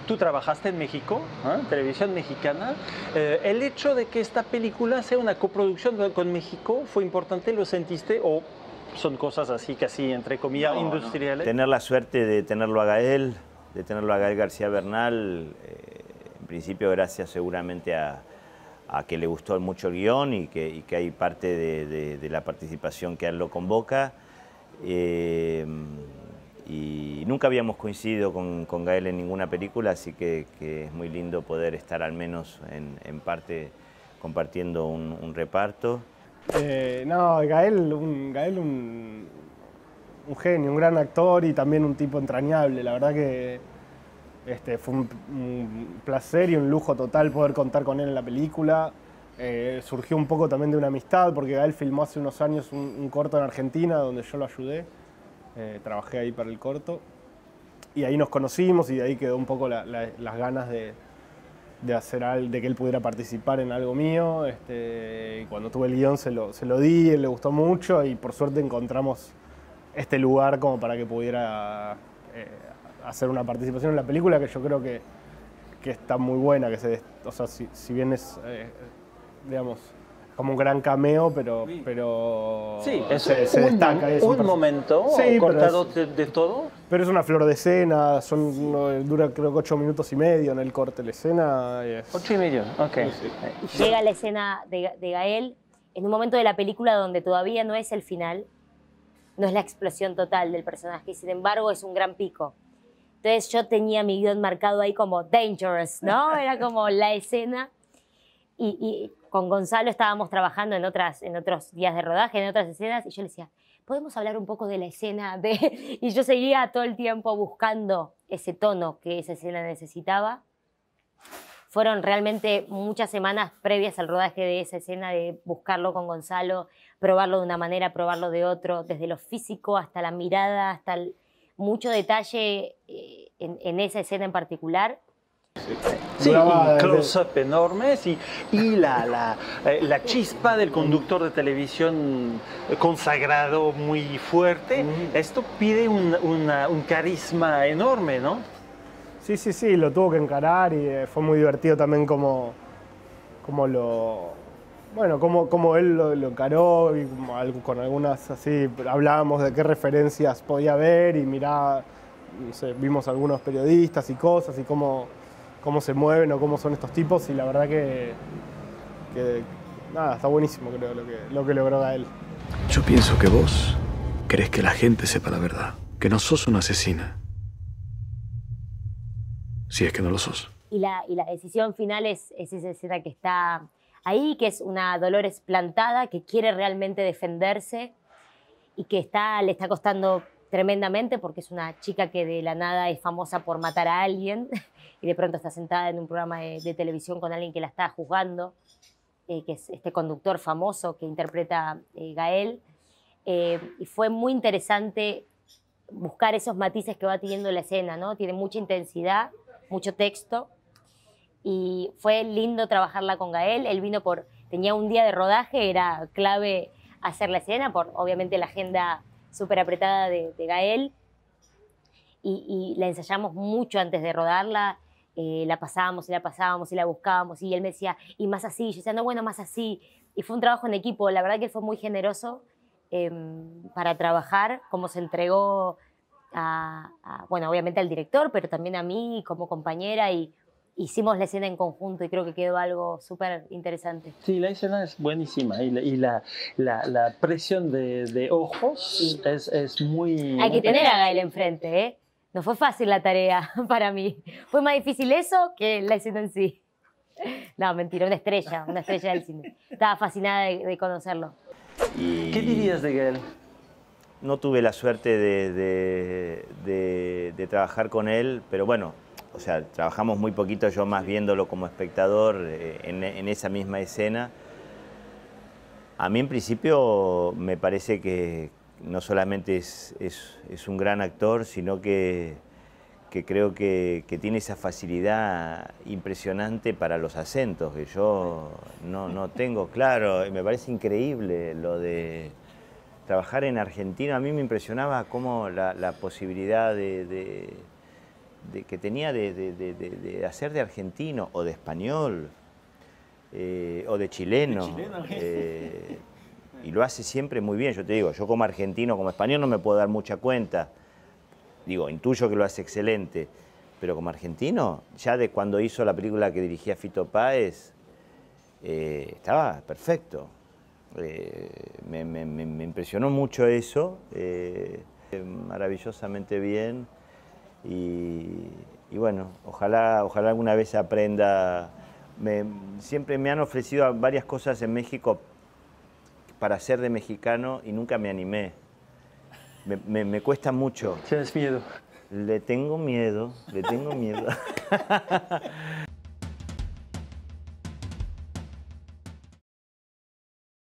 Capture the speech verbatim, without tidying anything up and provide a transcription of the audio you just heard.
tú trabajaste en México, ¿eh? Televisión mexicana. Eh, ¿El hecho de que esta película sea una coproducción con México fue importante? ¿Lo sentiste? ¿O son cosas así, casi entre comillas, no, industriales? No. Tener la suerte de tenerlo a Gael, de tenerlo a Gael García Bernal, eh, en principio gracias seguramente a, a que le gustó mucho el guión y que, y que hay parte de, de, de la participación que a él lo convoca. Eh, y nunca habíamos coincidido con, con Gael en ninguna película, así que, que es muy lindo poder estar al menos en, en parte compartiendo un, un reparto. Eh, no, Gael, un, Gael un, un genio, un gran actor y también un tipo entrañable. La verdad que este, fue un, un placer y un lujo total poder contar con él en la película. Eh, surgió un poco también de una amistad, porque Gael filmó hace unos años un, un corto en Argentina donde yo lo ayudé. Eh, trabajé ahí para el corto. Y ahí nos conocimos y de ahí quedó un poco la, la, las ganas de, de hacer algo, de que él pudiera participar en algo mío. Este, y cuando tuve el guión se lo, se lo di, él le gustó mucho y por suerte encontramos este lugar como para que pudiera eh, hacer una participación en la película que yo creo que, que está muy buena, que se, o sea, si, si bien es, eh, digamos, como un gran cameo, pero, pero sí, es se, se un, destaca. Es un, un momento sí, cortado es, de, de todo. Pero es una flor de escena, son, no, dura creo que ocho minutos y medio en el corte la escena. Es... Ocho y medio, ok. Sí, sí. Llega la escena de, de Gael en un momento de la película donde todavía no es el final, no es la explosión total del personaje, y sin embargo es un gran pico. Entonces yo tenía mi guión marcado ahí como dangerous, ¿no? Era como la escena. Y, y con Gonzalo estábamos trabajando en, otras, en otros días de rodaje, en otras escenas, y yo le decía, ¿podemos hablar un poco de la escena? De... Y yo seguía todo el tiempo buscando ese tono que esa escena necesitaba. Fueron realmente muchas semanas previas al rodaje de esa escena, de buscarlo con Gonzalo, probarlo de una manera, probarlo de otro, desde lo físico hasta la mirada, hasta el... mucho detalle eh, en, en esa escena en particular. Sí, y close-up enormes y, y la, la, la chispa del conductor de televisión consagrado muy fuerte. Esto pide un, una, un carisma enorme, ¿no? Sí, sí, sí, lo tuvo que encarar y fue muy divertido también como, como lo... Bueno, como, como él lo, lo encaró y con algunas así, hablábamos de qué referencias podía ver y mirá, no sé, vimos algunos periodistas y cosas y cómo... cómo se mueven o cómo son estos tipos y la verdad que, que nada, está buenísimo creo lo que, lo que logró Gael. Yo pienso que vos querés que la gente sepa la verdad, que no sos una asesina. Si es que no lo sos. Y la, y la decisión final es, es esa escena que está ahí, que es una Dolores plantada, que quiere realmente defenderse y que está, le está costando tremendamente porque es una chica que de la nada es famosa por matar a alguien y de pronto está sentada en un programa de, de televisión con alguien que la está juzgando, eh, que es este conductor famoso que interpreta eh, Gael. Eh, y fue muy interesante buscar esos matices que va teniendo la escena, ¿no? Tiene mucha intensidad, mucho texto, y fue lindo trabajarla con Gael. Él vino por, tenía un día de rodaje, era clave hacer la escena, por obviamente la agenda súper apretada de, de Gael, y, y la ensayamos mucho antes de rodarla, eh, la pasábamos y la pasábamos y la buscábamos, y él me decía, y más así, yo decía, no, bueno, más así, y fue un trabajo en equipo. La verdad que él fue muy generoso eh, para trabajar, como se entregó a, a, bueno, obviamente al director, pero también a mí como compañera, y hicimos la escena en conjunto y creo que quedó algo súper interesante. Sí, la escena es buenísima y la, y la, la, la presión de, de ojos sí. es, es muy... Hay que tener a Gael enfrente, ¿eh? No fue fácil la tarea para mí. Fue más difícil eso que la escena en sí. No, mentira, una estrella, una estrella del cine. Estaba fascinada de, de conocerlo. Y... ¿Qué dirías de Gael? No tuve la suerte de, de, de, de trabajar con él, pero bueno, o sea, trabajamos muy poquito, yo más viéndolo como espectador eh, en, en esa misma escena. A mí en principio me parece que no solamente es, es, es un gran actor, sino que, que creo que, que tiene esa facilidad impresionante para los acentos, que yo no, no tengo claro, y me parece increíble lo de trabajar en Argentina. A mí me impresionaba cómo la, la posibilidad de, de de, que tenía de, de, de, de, de hacer de argentino o de español eh, o de chileno. De chileno. Eh, y lo hace siempre muy bien, yo te digo, yo como argentino, como español no me puedo dar mucha cuenta. Digo, intuyo que lo hace excelente, pero como argentino, ya de cuando hizo la película que dirigía Fito Páez, eh, estaba perfecto. Eh, me, me, me impresionó mucho eso, eh, maravillosamente bien. Y, y bueno, ojalá, ojalá alguna vez aprenda. Me, siempre me han ofrecido varias cosas en México para ser de mexicano y nunca me animé. Me, me, me cuesta mucho. ¿Tienes miedo? Le tengo miedo, le tengo miedo.